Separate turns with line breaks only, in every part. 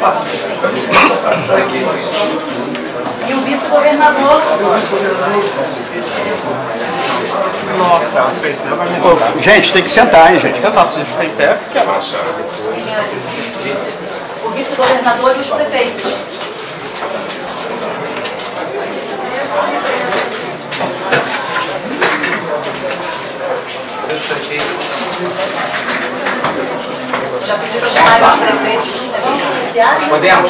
E o vice-governador?
Nossa,
gente, tem que sentar, hein, gente?
sentar, se ficar em pé, fica abaixo.
O vice-governador e os prefeitos. Já pediu para chamar os prefeitos iniciais?
Podemos.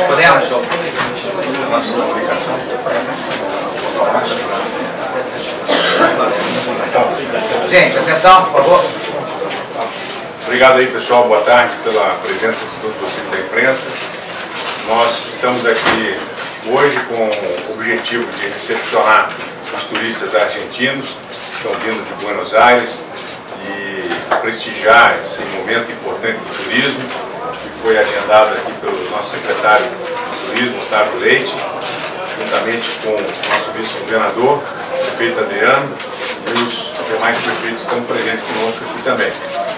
Gente, atenção, por favor.
Obrigado aí, pessoal. Boa tarde pela presença de todos vocês da imprensa. Nós estamos aqui hoje com o objetivo de recepcionar os turistas argentinos que estão vindo de Buenos Aires e prestigiar esse momento importante do turismo, que foi agendado aqui pelo nosso secretário de Turismo, Otávio Leite, juntamente com o nosso vice-governador, o prefeito Adriano, e os demais prefeitos que estão presentes conosco aqui também.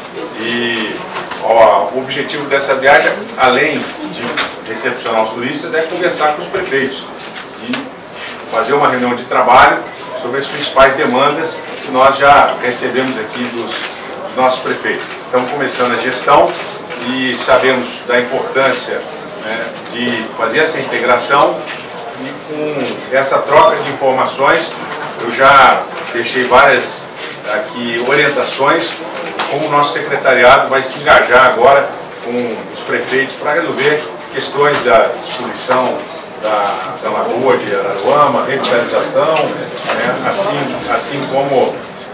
E o objetivo dessa viagem, além de recepcionar os turistas, é conversar com os prefeitos e fazer uma reunião de trabalho sobre as principais demandas que nós já recebemos aqui dos nossos prefeitos. Estamos começando a gestão e sabemos da importância, né, de fazer essa integração, e com essa troca de informações eu já deixei várias aqui orientações como o nosso secretariado vai se engajar agora com os prefeitos para resolver questões da distribuição da Lagoa de Araruama, revitalização, né, assim como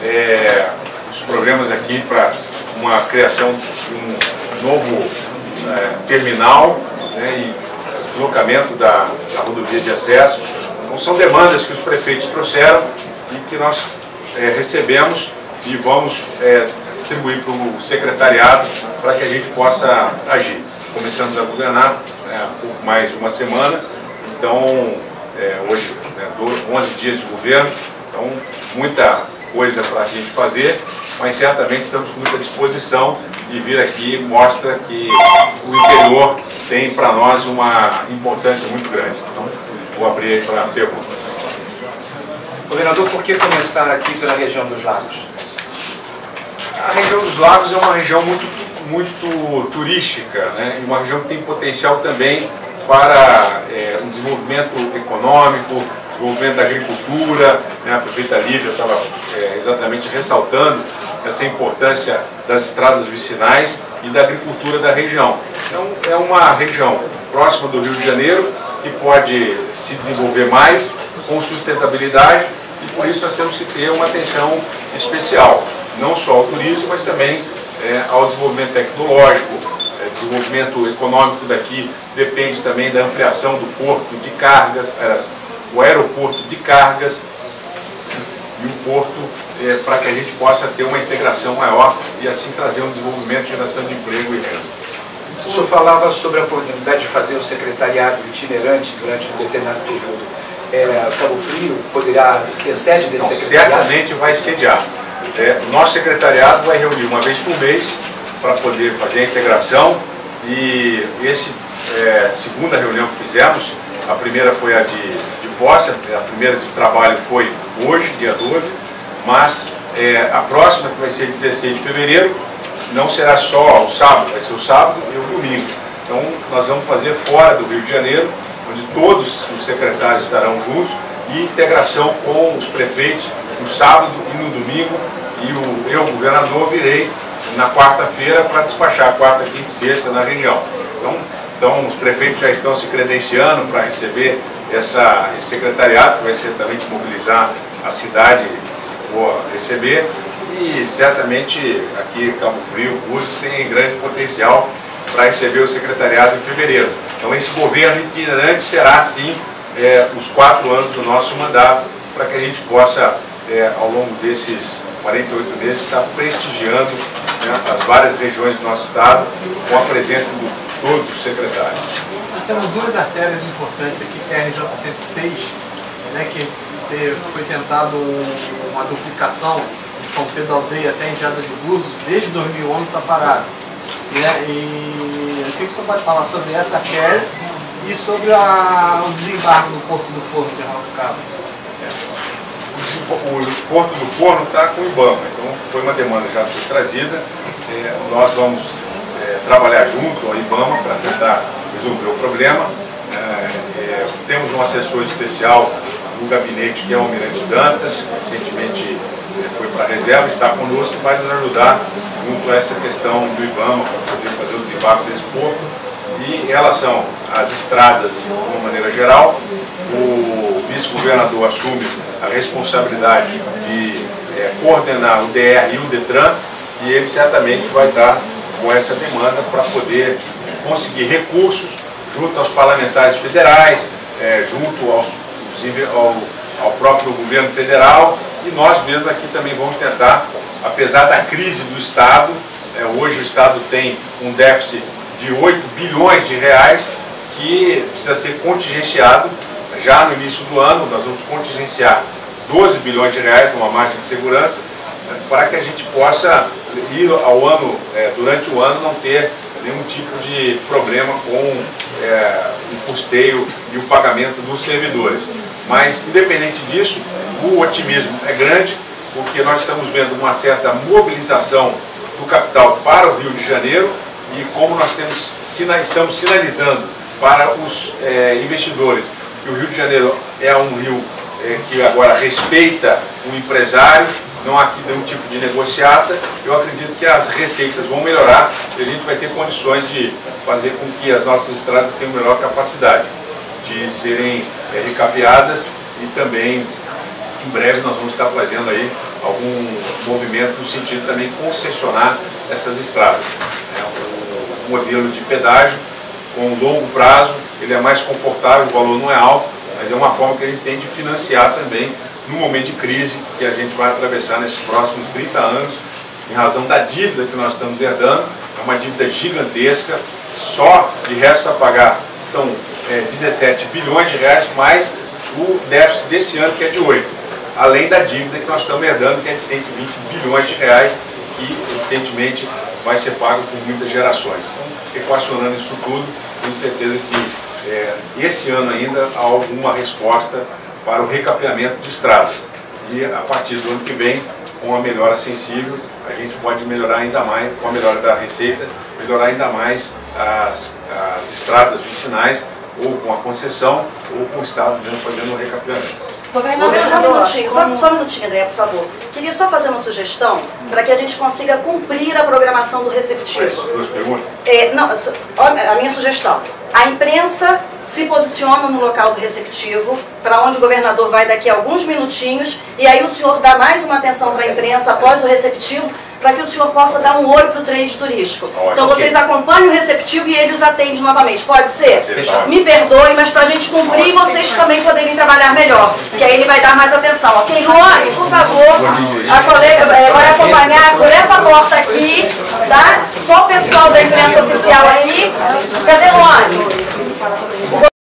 os programas aqui para uma criação de um novo terminal, né, e deslocamento da rodovia de acesso. Então são demandas que os prefeitos trouxeram e que nós recebemos e vamos distribuir para o secretariado para que a gente possa agir. Começamos a governar há pouco mais de uma semana, então hoje 11 dias de governo, então muita coisa para a gente fazer, mas certamente estamos com muita disposição e vir aqui mostra que o interior tem para nós uma importância muito grande. Então vou abrir aí para perguntas.
Governador, por que começar aqui pela região dos lagos?
A região dos lagos é uma região muito turística, né? E uma região que tem potencial também para o desenvolvimento econômico, desenvolvimento da agricultura, né? A prefeita Lívia estava exatamente ressaltando essa importância das estradas vicinais e da agricultura da região. Então é uma região próxima do Rio de Janeiro que pode se desenvolver mais com sustentabilidade e por isso nós temos que ter uma atenção especial, não só ao turismo, mas também ao desenvolvimento tecnológico, desenvolvimento econômico daqui depende também da ampliação do porto de cargas, o aeroporto de cargas e o porto para que a gente possa ter uma integração maior e assim trazer um desenvolvimento, geração de emprego e renda.
O senhor falava sobre a oportunidade de fazer o secretariado itinerante durante um determinado período. Cabo Frio poderá ser sede desse secretariado?
Certamente vai sediar. O nosso secretariado vai reunir uma vez por mês para poder fazer a integração e segunda reunião que fizemos, a primeira foi a de posse, a primeira de trabalho foi hoje, dia 12, mas a próxima, que vai ser 16 de fevereiro, não será só o sábado, vai ser o sábado e o domingo. Então nós vamos fazer fora do Rio de Janeiro, onde todos os secretários estarão juntos, e integração com os prefeitos no sábado e no domingo, e eu, governador, virei na quarta-feira para despachar quarta, quinta e sexta na região. Então os prefeitos já estão se credenciando para receber esse secretariado, que vai certamente mobilizar a cidade que for receber, e certamente aqui Cabo Frio, Búzios tem grande potencial para receber o secretariado em fevereiro. Então esse governo itinerante será sim os 4 anos do nosso mandato, para que a gente possa, ao longo desses 48 meses, estar prestigiando, né, as várias regiões do nosso estado com a presença de todos os secretários.
Nós temos 2 artérias importantes aqui, que é a RJ 106, né, que foi tentado uma duplicação de São Pedro da Aldeia até a Entrada de Búzios, desde 2011 está parado. Né? E o que o senhor pode falar sobre essa artéria E sobre o desembarque do Porto do Forno, General do Cabo?
O Porto do Forno está com o IBAMA, então foi uma demanda já trazida. Nós vamos trabalhar junto ao IBAMA para tentar resolver o problema. Temos um assessor especial no gabinete que é o Almirante Dantas, que recentemente foi para a reserva, está conosco e vai nos ajudar junto a essa questão do IBAMA para poder fazer o desembarque desse porto. E em relação às estradas, de uma maneira geral, o vice-governador assume a responsabilidade de coordenar o DR e o DETRAN, e ele certamente vai estar com essa demanda para poder conseguir recursos junto aos parlamentares federais, junto ao próprio governo federal, e nós mesmos aqui também vamos tentar, apesar da crise do Estado, hoje o Estado tem um déficit de 8 bilhões de reais que precisa ser contingenciado. Já no início do ano nós vamos contingenciar 12 bilhões de reais numa margem de segurança para que a gente possa ir ao ano, durante o ano, não ter nenhum tipo de problema com o custeio e o pagamento dos servidores. Mas, independente disso, o otimismo é grande, porque nós estamos vendo uma certa mobilização do capital para o Rio de Janeiro, e como nós estamos sinalizando para os investidores que o Rio de Janeiro é um rio que agora respeita o empresário, não há aqui nenhum tipo de negociata, eu acredito que as receitas vão melhorar e a gente vai ter condições de fazer com que as nossas estradas tenham melhor capacidade de serem recapeadas, e também em breve nós vamos estar fazendo aí algum movimento no sentido também de concessionar essas estradas. O modelo de pedágio com longo prazo, ele é mais confortável, o valor não é alto, mas é uma forma que a gente tem de financiar também no momento de crise que a gente vai atravessar nesses próximos 30 anos, em razão da dívida que nós estamos herdando. É uma dívida gigantesca, só de resto a pagar são 17 bilhões de reais, mais o déficit desse ano, que é de 8, além da dívida que nós estamos herdando, que é de 120 bilhões de reais, que evidentemente vai ser pago por muitas gerações. Então, equacionando isso tudo, tenho certeza que esse ano ainda há alguma resposta para o recapeamento de estradas. E a partir do ano que vem, com a melhora sensível, a gente pode melhorar ainda mais, com a melhora da receita, melhorar ainda mais as estradas vicinais, ou com a concessão, ou com o Estado mesmo fazendo o recapeamento.
Governador, só um minutinho, André, por favor. Queria só fazer uma sugestão para que a gente consiga cumprir a programação do receptivo.
Duas perguntas?
A minha sugestão. A imprensa se posiciona no local do receptivo, para onde o governador vai daqui a alguns minutinhos, e aí o senhor dá mais uma atenção para a imprensa após o receptivo, para que o senhor possa dar um oi para o trade turístico. Então vocês acompanham o receptivo e ele os atende novamente. Pode ser? Me perdoem, mas para a gente cumprir e vocês também poderem trabalhar melhor, que aí ele vai dar mais atenção. Ok, Luane, por favor, a colega vai acompanhar por essa porta aqui, tá? Só o pessoal da imprensa oficial aqui. Cadê Luane?